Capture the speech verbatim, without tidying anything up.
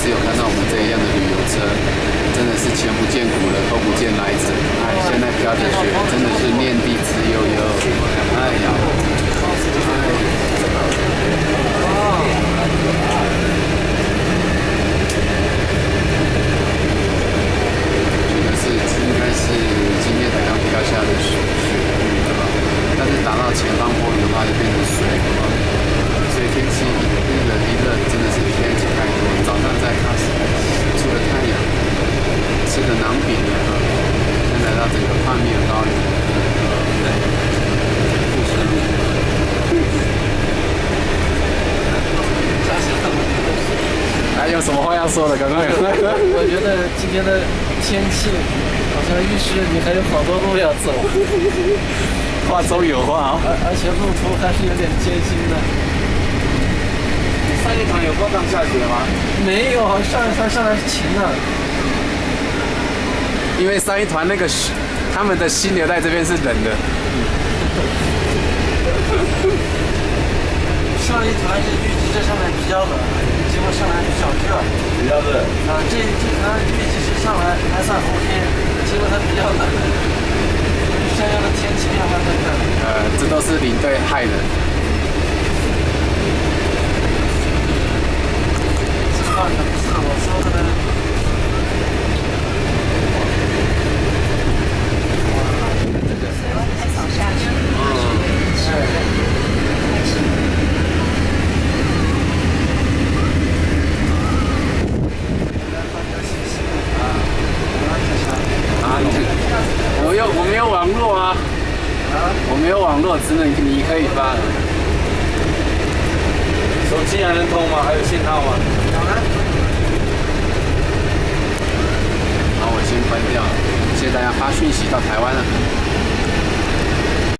次有看到我们这一样的旅游车，真的是前不见古人，后不见来者。哎，现在飘着雪，真的是面地之悠悠。哎呀，哎。 下的雪雪雨了，但是打到前方玻璃的话就变成水了，所以天气一冷一热，真的是天气太多。早上在看出了太阳，吃个馕饼了啊，现在来到整个泡面糕里，还有什么话要说的？赶快！ 我觉得今天的天气。 好像预示你还有好多路要走， 话中有话啊、哦！ 而而且路途还是有点艰辛的。 上一团有过刚下雪吗？ 没有，上一团上来是晴的。 因为上一团那个他们的溪流在这边是冷的。 上一团是预计这上面比较冷，结果上来比较热。 比较热。 啊，这这团预计是上来还算 OK。 结果它比较冷，山腰的天气变化太大。 呃，这都是领队害的。 这话可不是我说的呢。哇，这个太早下去。嗯，是。 我有我没有网络啊，啊，我没有网络，只能你可以发。 手机还能通吗？还有信号吗？ 有啊。 好，我先关掉，谢谢大家发讯息到台湾了。